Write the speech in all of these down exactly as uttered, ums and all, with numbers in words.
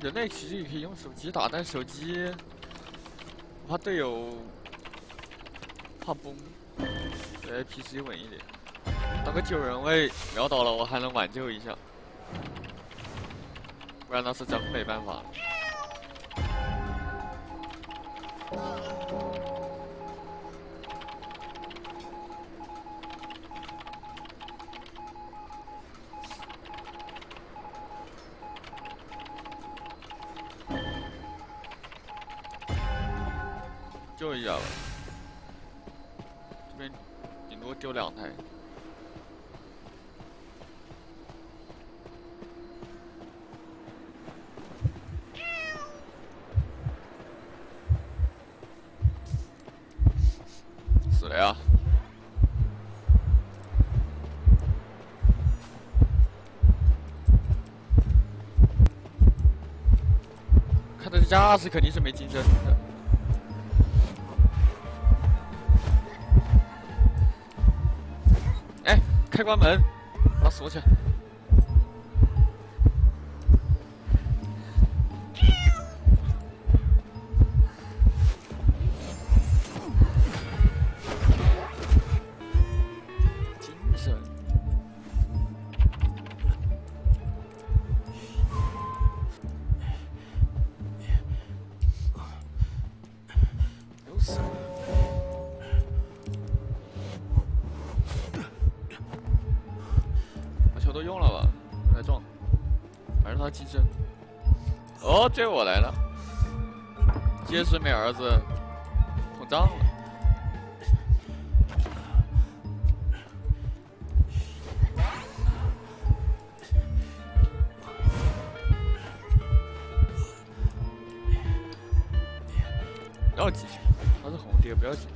人类其实也可以用手机打，但手机我怕队友怕崩，对 P C 稳一点。当个救人位秒倒了，我还能挽救一下，不然那是真没办法。 救一下吧，这边顶多丢两台。死了呀！看这架势肯定是没金身的。 哎，开关门，把它锁起来。精神。有死。 球都用了吧，来撞，还是他金身。哦，这我来了，结实美儿子膨胀了。不要急，他是红蝶，不要急。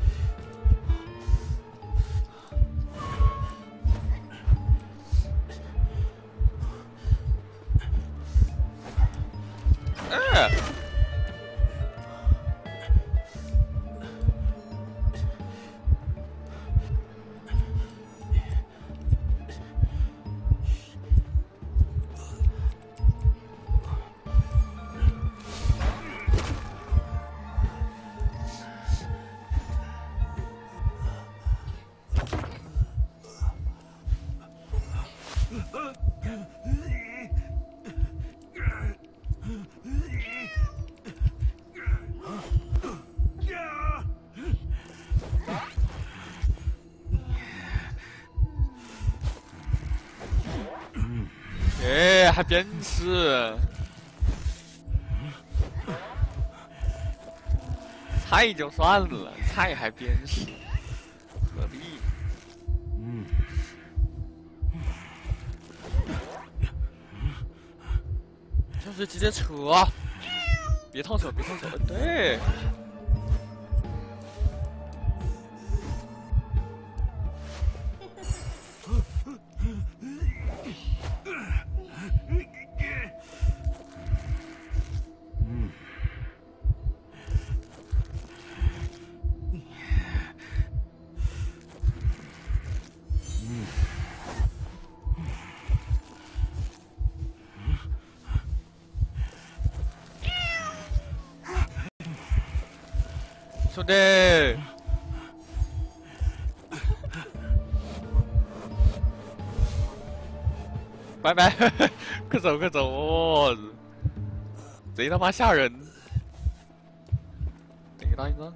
哎，哎，还鞭尸，菜就算了，菜还鞭尸，何必？嗯。就是直接扯，别烫手，别烫手，对。 兄弟，拜拜，快走快走！哦，贼他妈吓人！等一个大一个。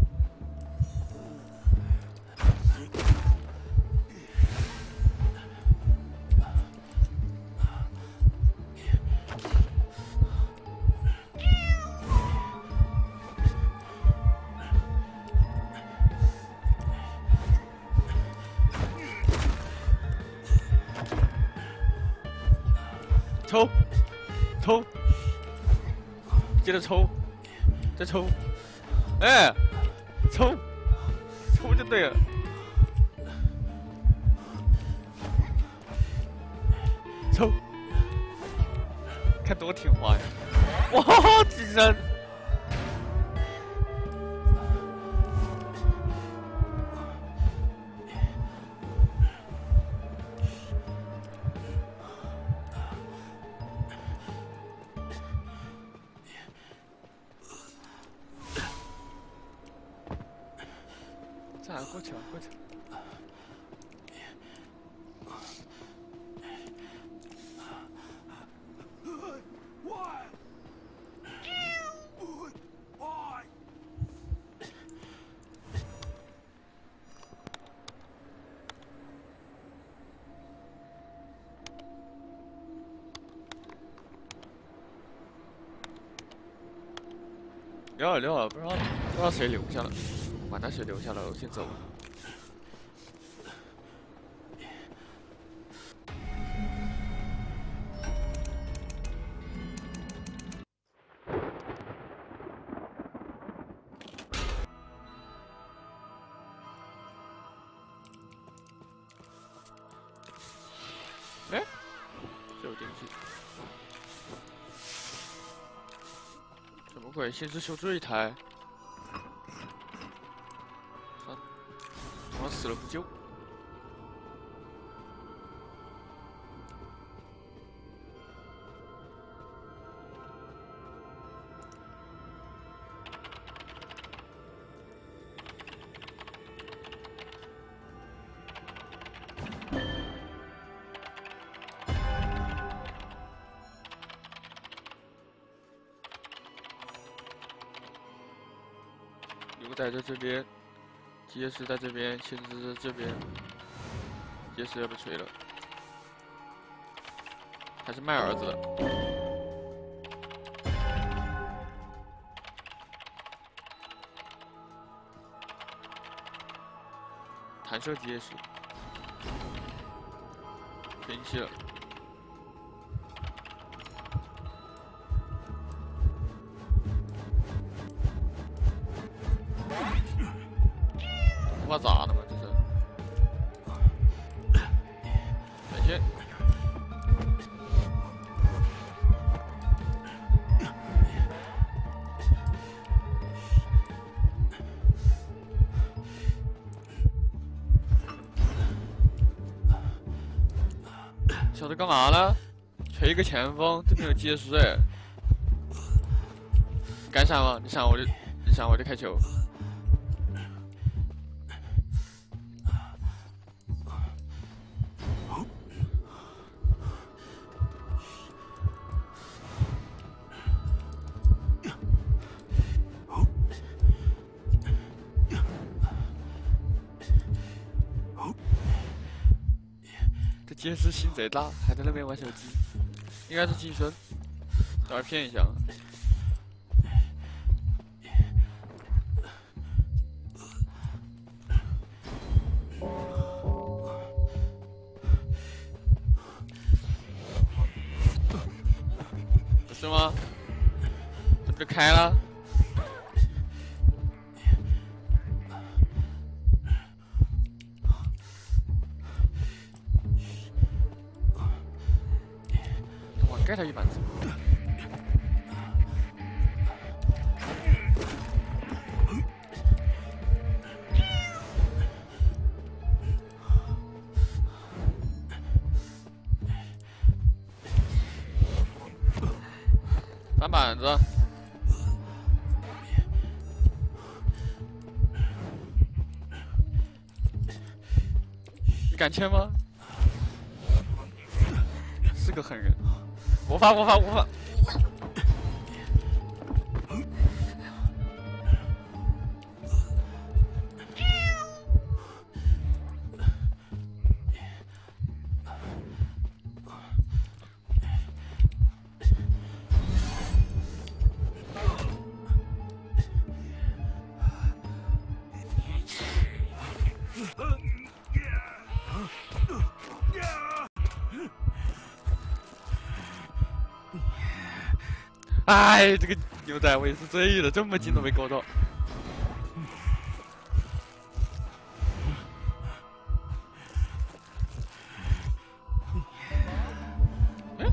抽，抽，接着抽，再抽，哎，抽，抽就对了。抽，看多听话呀！哇，金身！ 过去啊，过去。聊了聊了，不知道不知道谁留下了，管他谁留下了，我先走了。哎，这有电梯。 怎么鬼？限制修这一台，他他死了不救。牛仔在这边，结实在这边，限制在这边，结实要被锤了，还是卖儿子的。弹射结实，平息了。 他妈咋的嘛？这是，感谢。小子干嘛呢？锤一个前锋，这边有结实哎。敢闪吗？你闪我就，你闪我就开球。 结实心贼大，还在那边玩手机，应该是金身，等会骗一下。不是吗？这不就开了？ 盖他一板子，翻板子，你敢签吗？是个狠人。 我发我发我发！哎，这个牛仔我也是醉了，这么近都没勾到。嗯、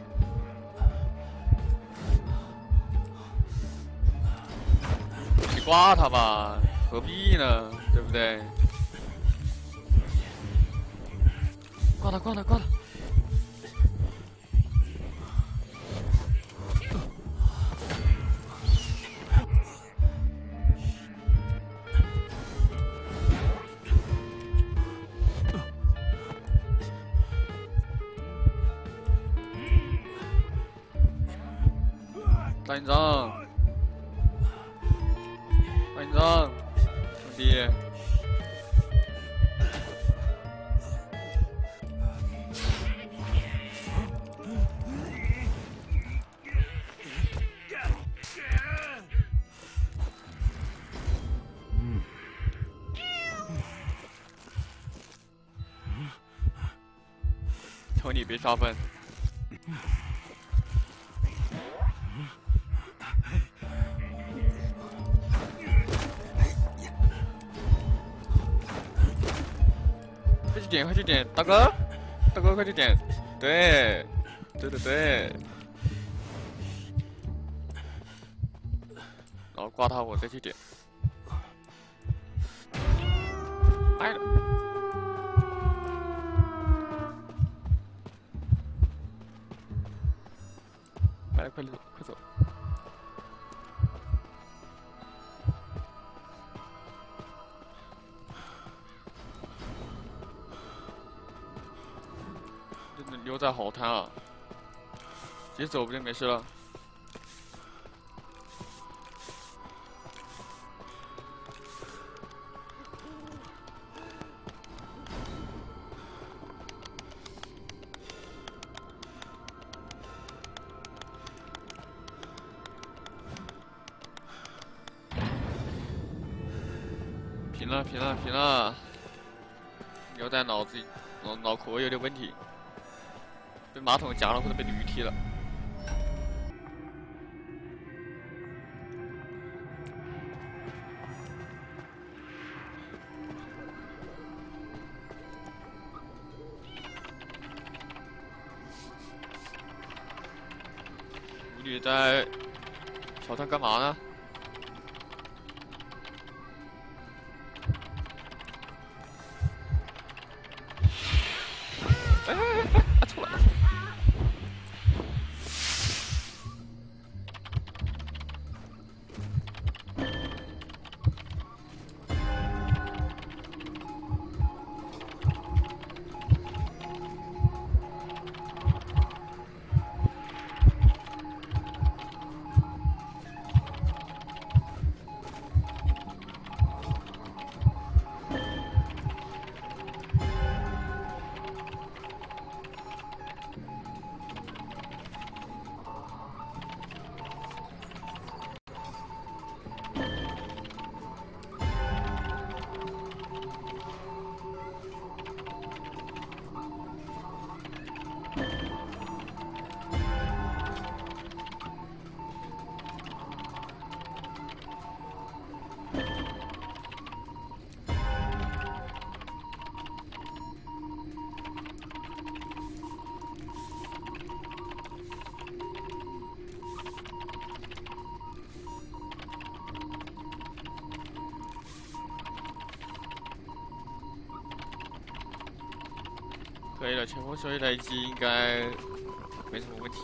你挂他吧，何必呢？对不对？挂他，挂他，挂他！ 大营长，大营长，兄弟。 求你别刷分。快去点，快去点，大哥，大哥快去点，对，对对对。然后挂他，我再去点。哎。 来，快走，快走！真的留在好滩啊！直接走不就没事了？平了，平了，平了！牛仔脑子脑脑壳有点问题，被马桶夹了或者被驴踢了。舞女在小滩干嘛呢？ 哎哎哎哎！啊，出来！可以了，前锋修一台机应该没什么问题。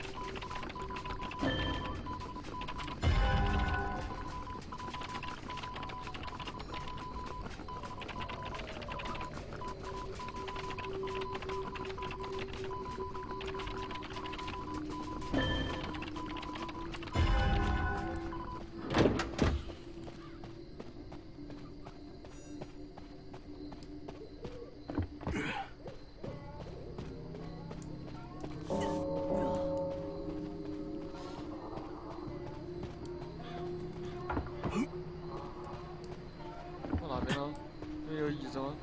哪边呢？这有椅子吗？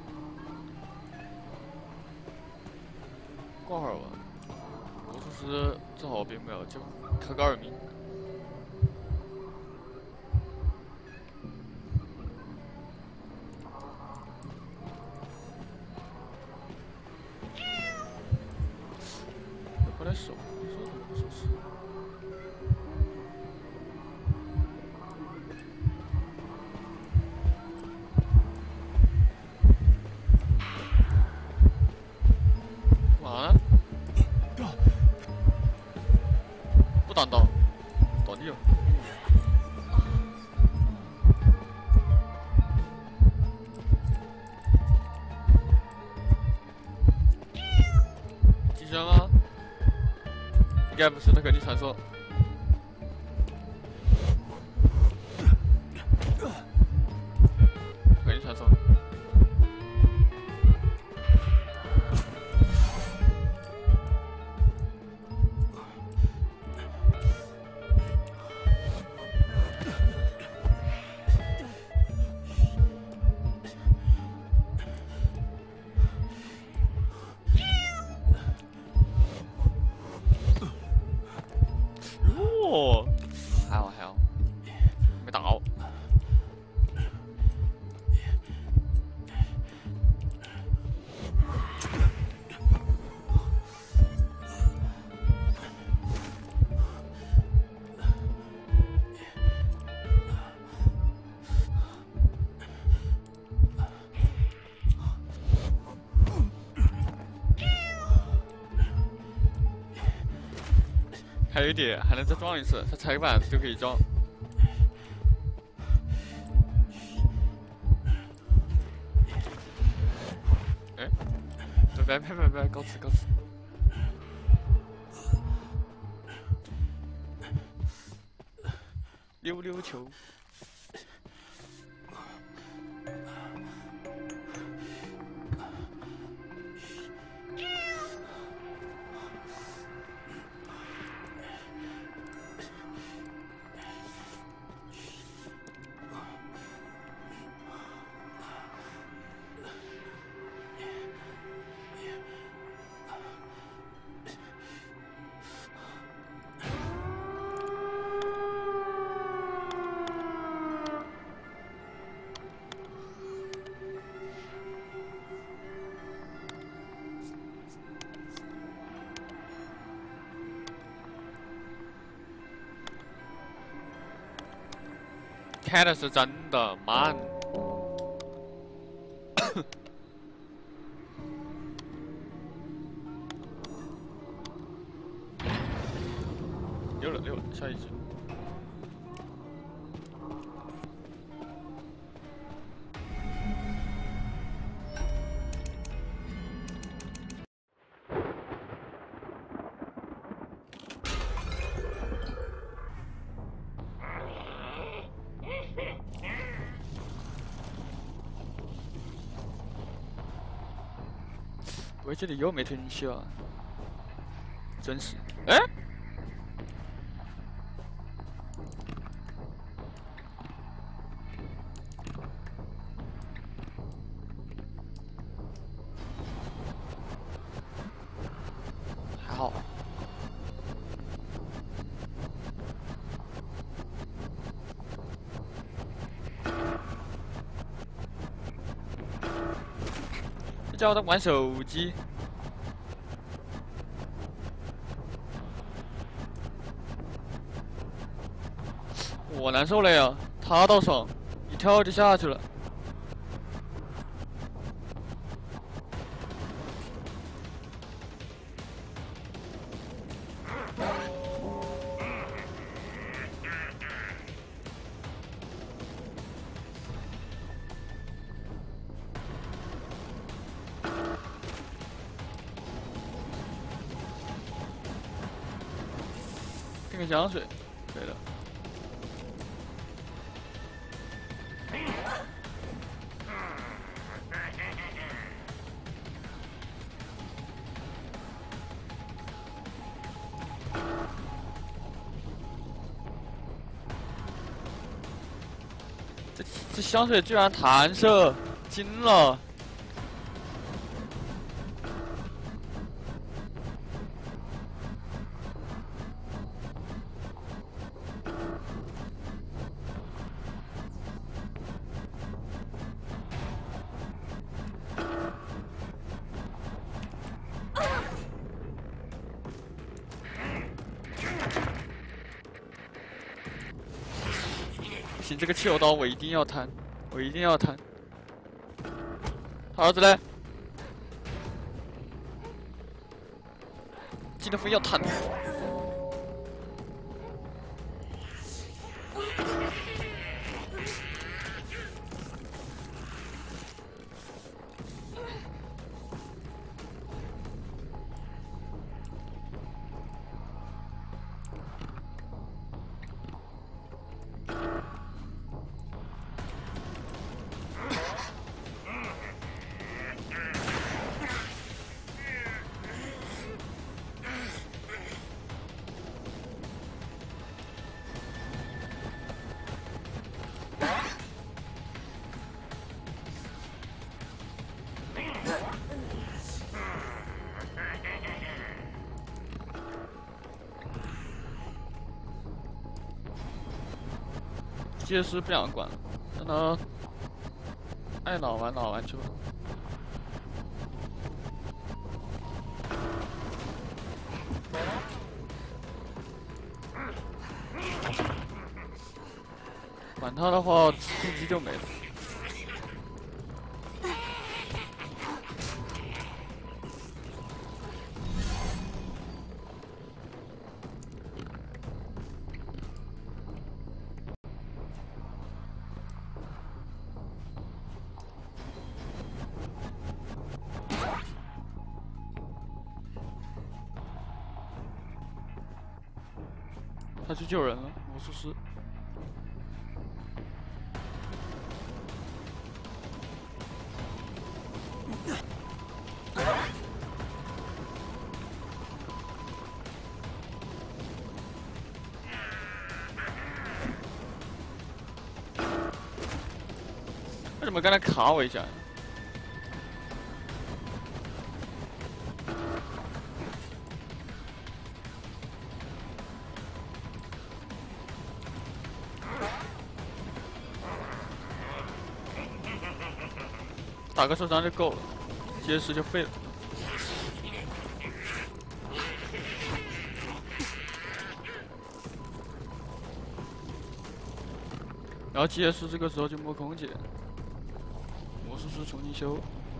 挂会儿吧。魔术师正好并没有，就开个二名。快点手，手怎么不手势？ 不挡刀，倒地了。机身吗？应该不是，那肯定传送。 还有一点，还能再撞一次，他踩个板子就可以撞。哎，拜拜拜拜拜，告辞告辞。溜溜球。 开的是真的慢。溜了溜了，下一局。我这里又没推进去啊！真是，哎，还好。这家伙在玩手机。 我难受了呀，他倒爽，一跳就下去了。喷个香水，可以了。 这这香水居然弹射，惊了！行，这个汽油刀我一定要贪，我一定要贪。他儿子嘞？技能风要贪。接师不想管了，让他爱哪玩哪玩去吧。管他的话，攻击就没了。 他去救人了，魔术师。为什么刚才卡我一下？ 打个受伤就够了，结石就废了。然后结石这个时候就摸空姐，魔术师重新修。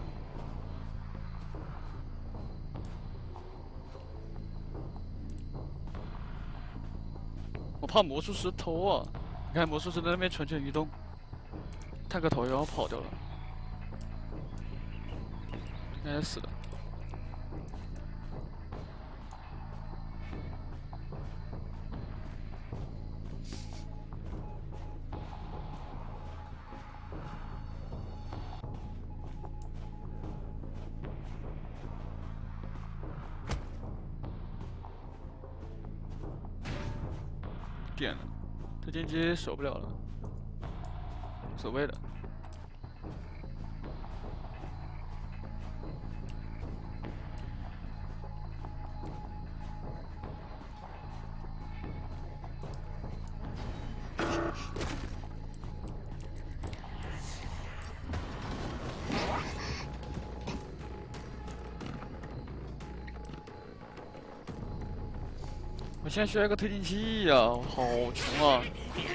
我怕魔术师偷啊！你看魔术师在那边蠢蠢欲动，探个头然后跑掉了。 应该死的。点了，推进机守不了了，无所谓的。 我现在需要一个推进器呀、啊，我好穷啊！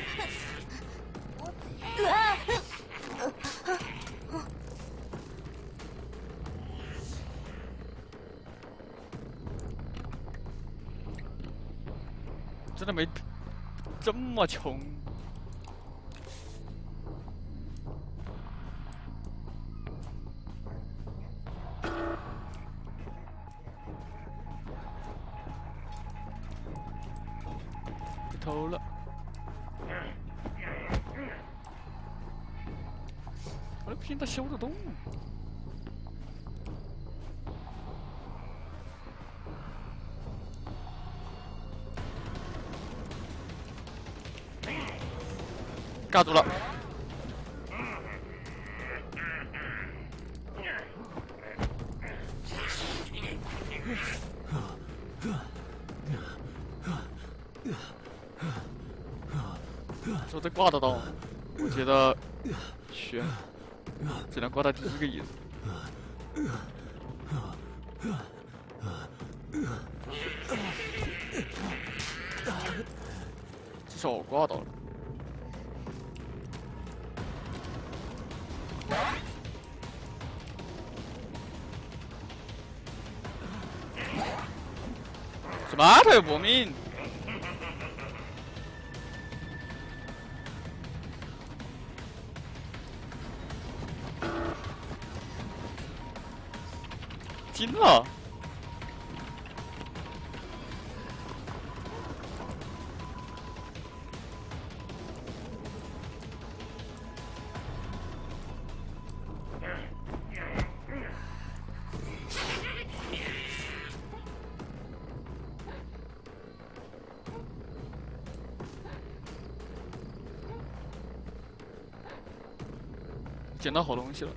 真的没这么穷。被偷了。我的拼他修得动。 尬住了！说这挂得到，我觉得悬，只能挂到第一个椅子。至少我挂到了。 什么？他有搏命？惊了！捡到好东西了。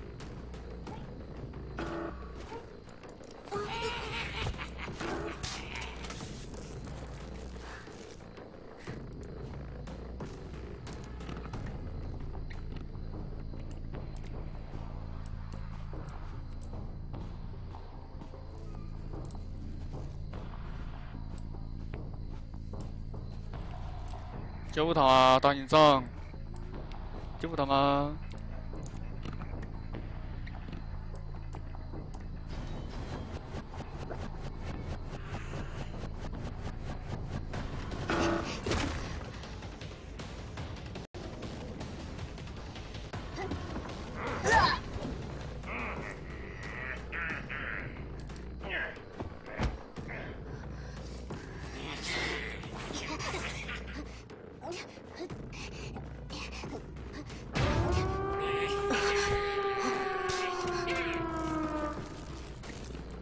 救他啊，大营长！救他吗？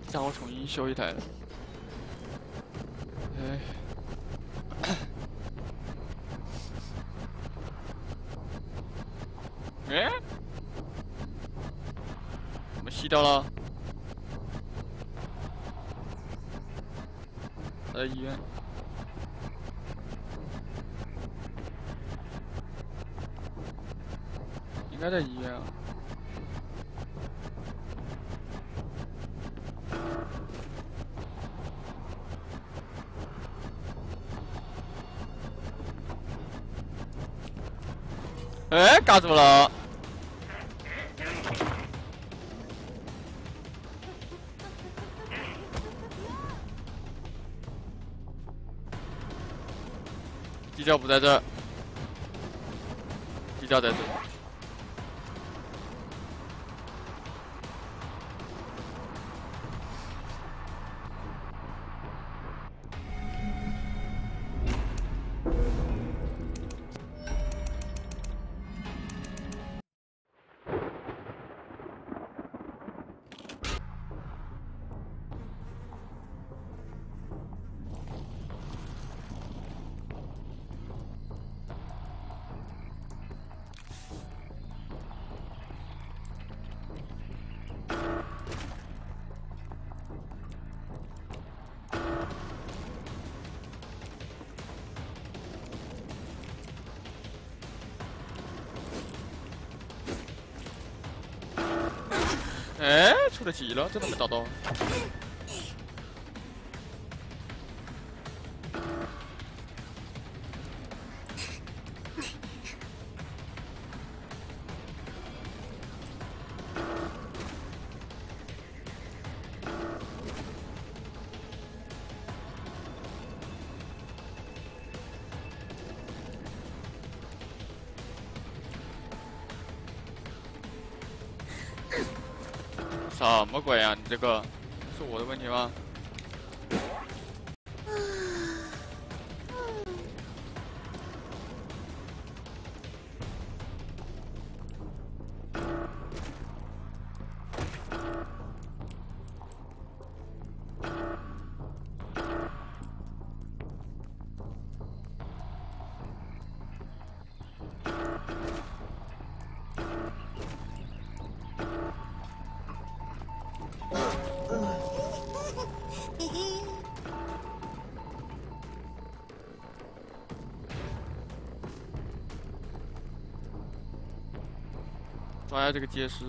让我重新修一台了。哎。哎？怎么熄掉了？在医院。应该在医院啊。 哎，嘎住了！地窖不在这儿，地窖在这。哎，出了奇了，这都没打到。什么鬼啊！你这个是我的问题吗？抓下这个街尸。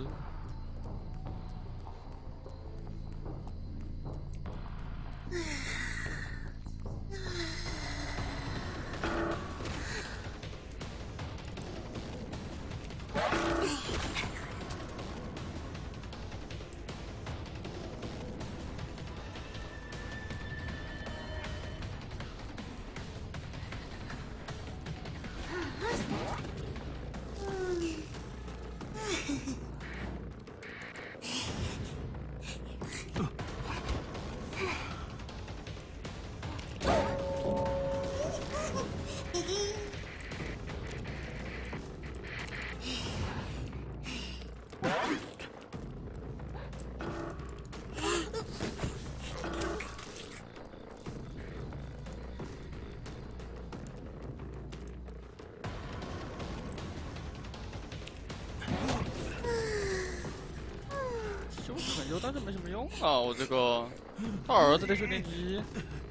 有，但是没什么用啊！我这个，他儿子的修电机，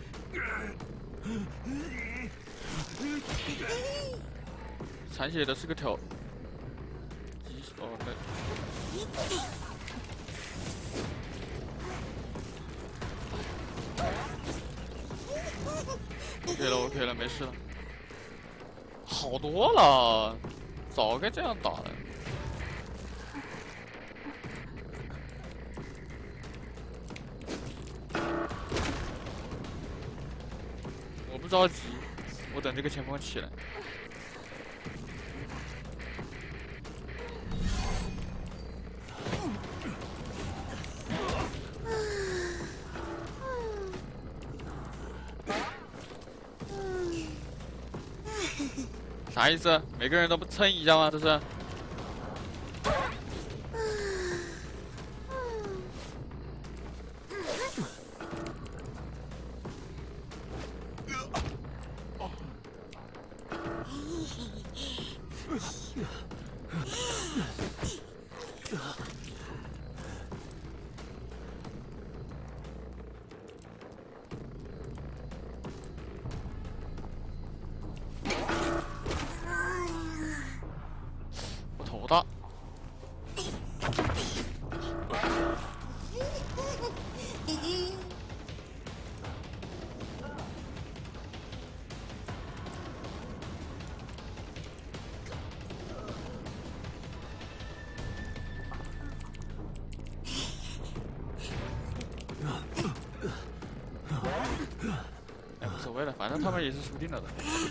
残血的是个挑，哦，那 OK 了 ，OK 了，没事了，好多了，早该这样打了。 不着急，我等这个前锋起来。啥意思？每个人都不蹭一下吗？这是？ 我头大。 哎，无所谓了，反正他们也是输定了的。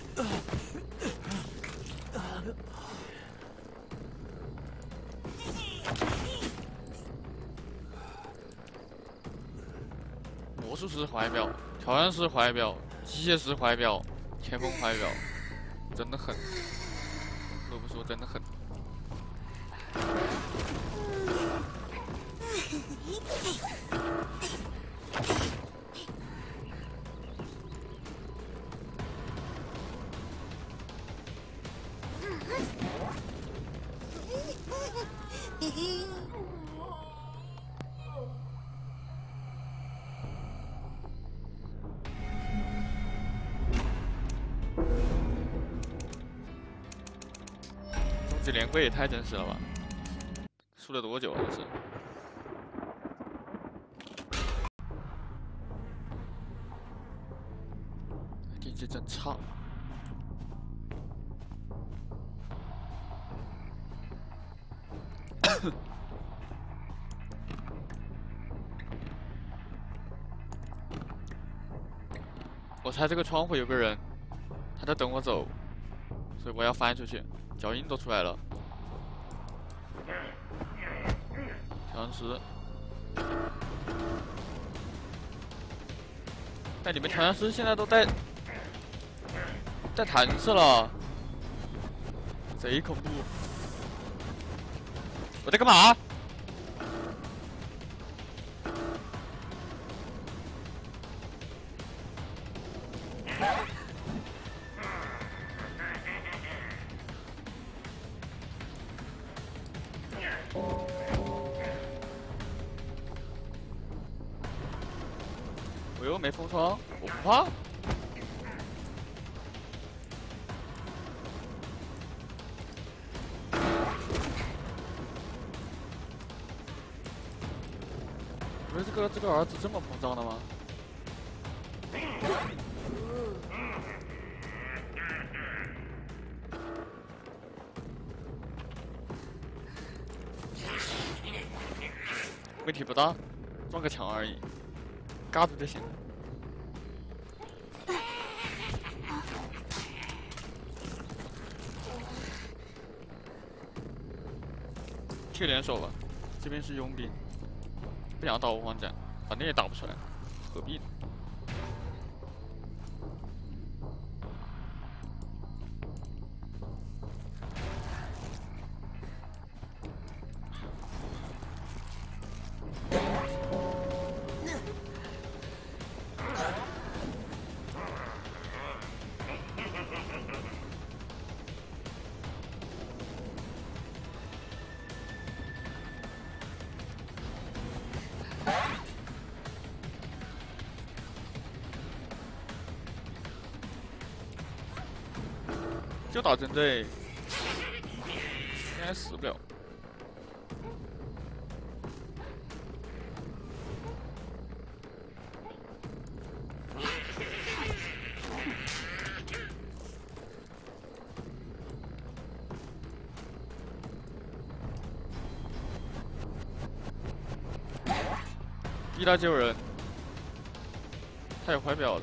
魔术师怀表，调香师怀表，机械师怀表，前锋怀表，真的狠，不得不说真的狠。 终极连跪也太真实了吧！输了多久啊？这是？电机真差。我猜这个窗户有个人，他在等我走，所以我要翻出去。脚印都出来了。调香师，但你们调香师现在都带带弹射了，贼恐怖！我在干嘛？ 我又没封窗，我不怕。不是这个这个儿子这么膨胀的吗？问题不大，撞个墙而已，嘎住就行。去联手吧，这边是佣兵，不想打无皇斩，反正也打不出来，何必呢？ 就打针对，应该死不了。逼他救人，他有怀表的。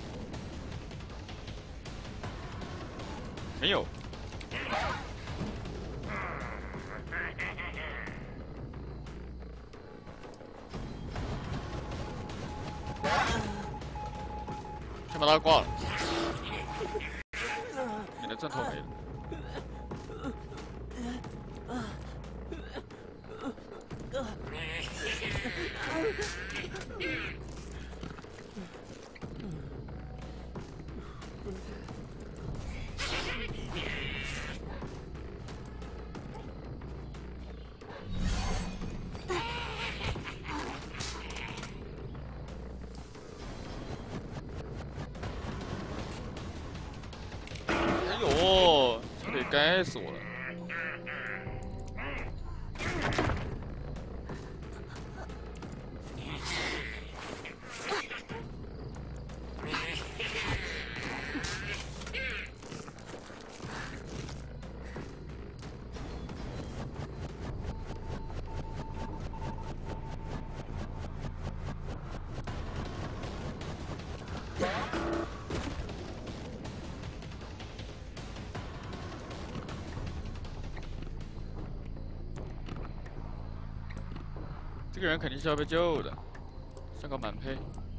没有。先把他挂了，你的正头没了。 累死我了。这个人肯定是要被救的，像个满配。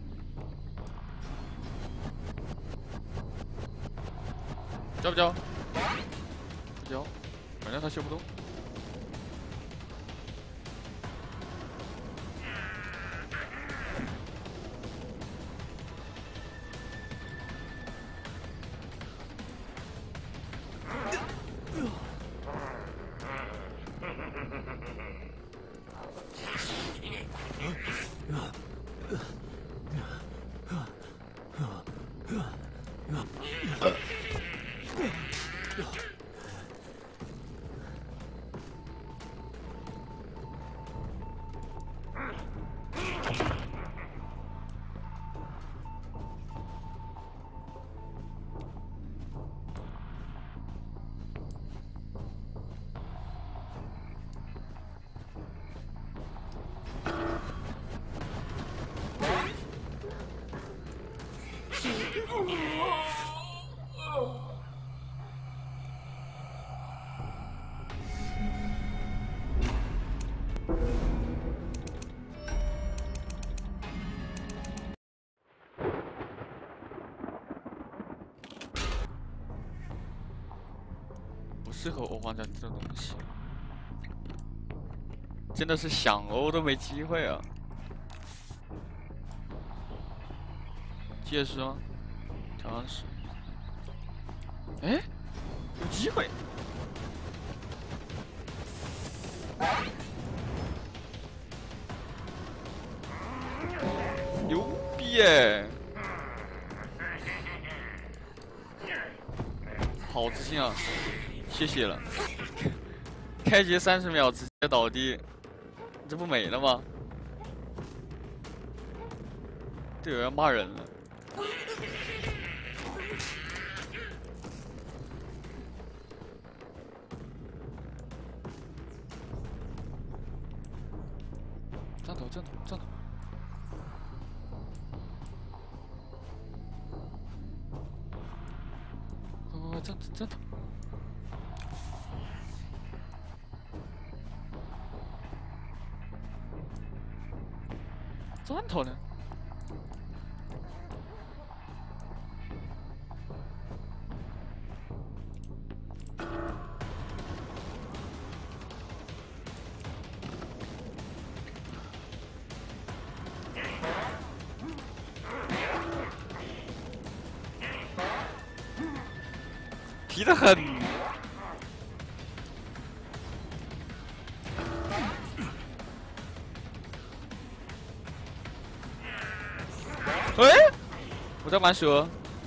交不交？不交，反正他修不动。不适合欧皇战这种东西，真的是想欧都没机会啊！解释吗？好像是。哎，有机会！牛逼耶！好自信啊！谢谢了。开局三十秒直接倒地，这不美了吗？队友要骂人了。站头，站头，站头。快快快，站站头。钻头呢？皮得很。哎，我在玩蛇。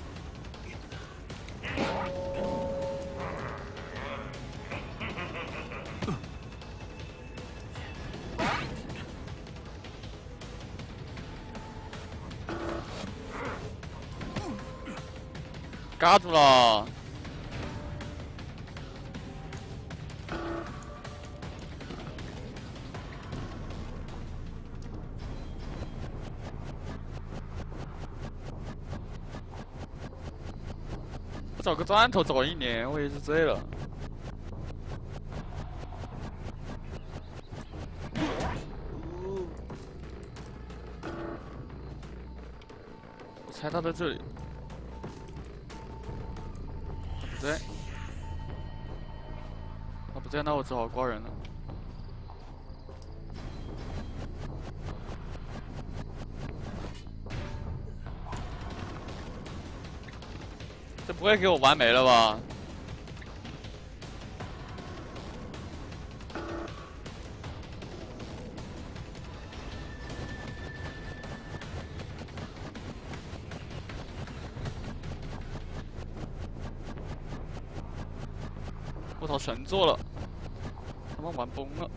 嘎住了。找个砖头找一年，我也是醉了。我猜他在这里，他不在，他不在，那我只好刮人了。这不会给我玩没了吧？ 我操，神做了，他妈玩崩了。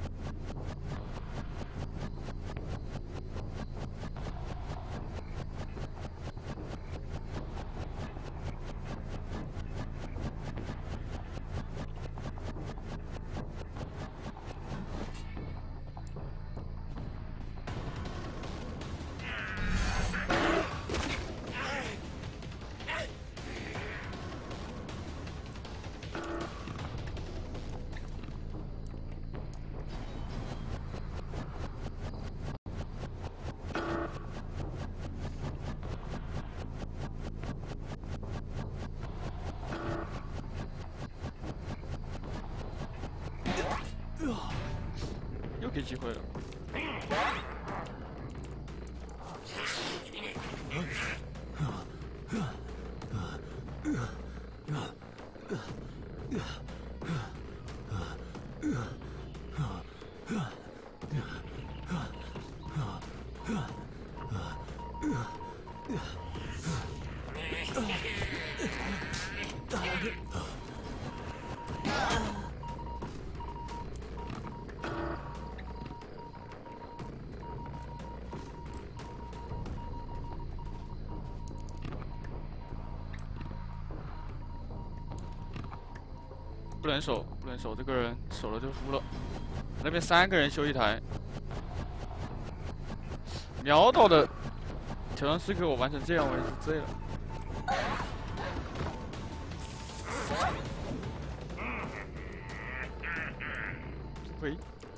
又给机会了。不能守，不能守，这个人守了就输了。那边三个人修一台，秒倒的挑战时刻我完成这样，我也是醉了。喂。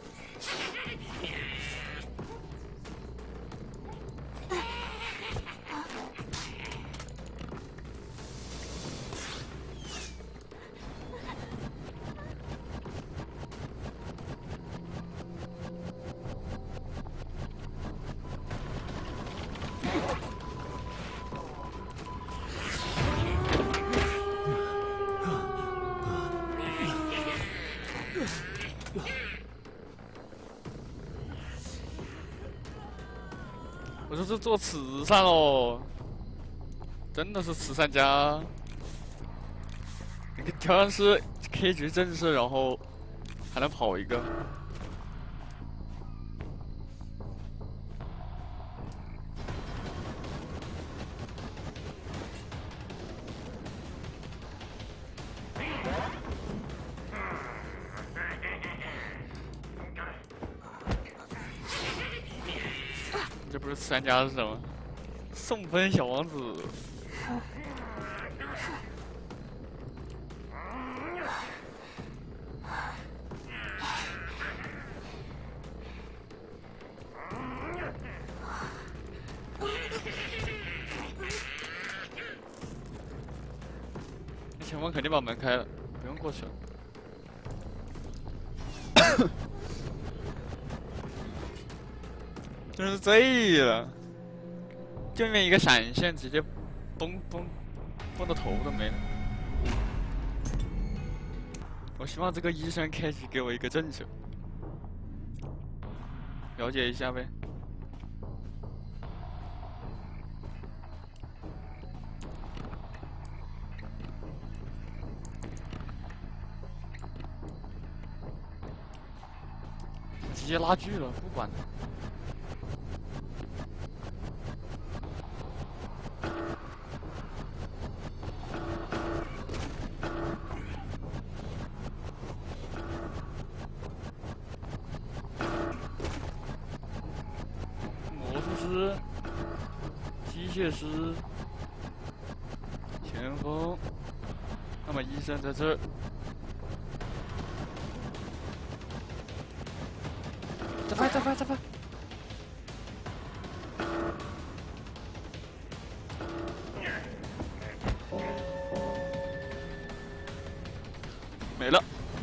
我这是做慈善喽，真的是慈善家。那个调香师 K 局正式，然后还能跑一个。这不是慈善家是什么？送分小王子。前方肯定把门开了，不用过去了。真是醉了！对面一个闪现，直接崩崩崩的头都没了。我希望这个医生开局给我一个正手，了解一下呗。直接拉锯了，不管了。魔术师、机械师、前锋，那么医生在这儿。 再翻，再翻，再翻！没了。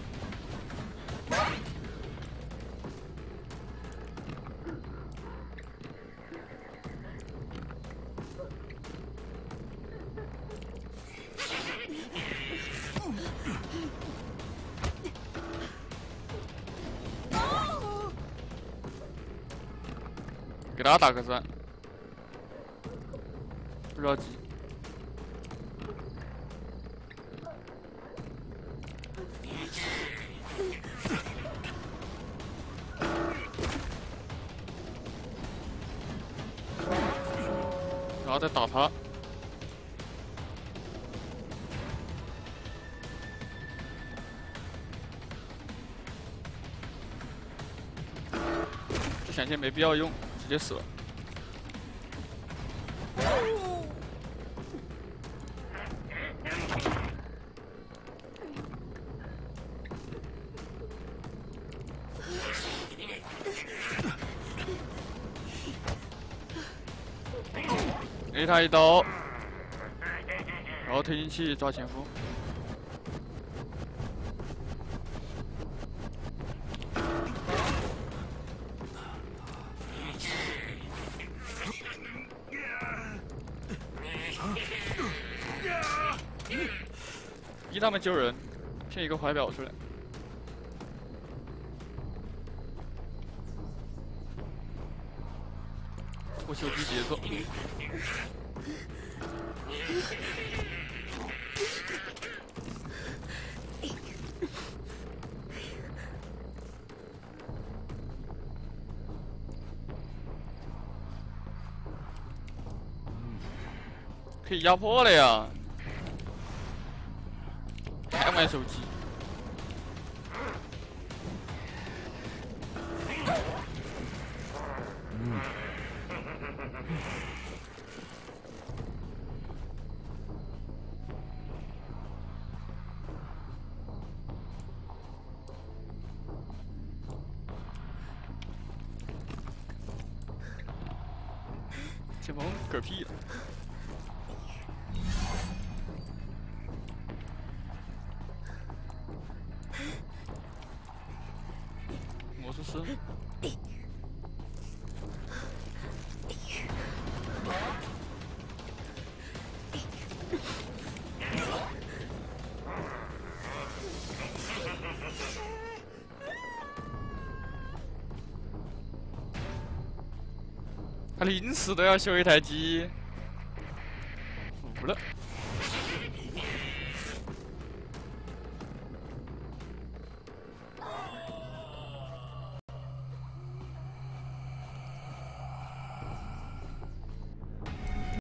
给他打个三，不着急。 然后再打他。这闪现没必要用，直接死了。 A 他一刀，然后推进器抓前锋。逼他们救人，骗一个怀表出来。 我修机节奏。可以压迫了呀！还玩手机？嗯。 前锋嗝屁了，魔术师。他临时都要修一台机。